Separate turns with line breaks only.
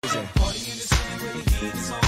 Party in the city where the heat is on.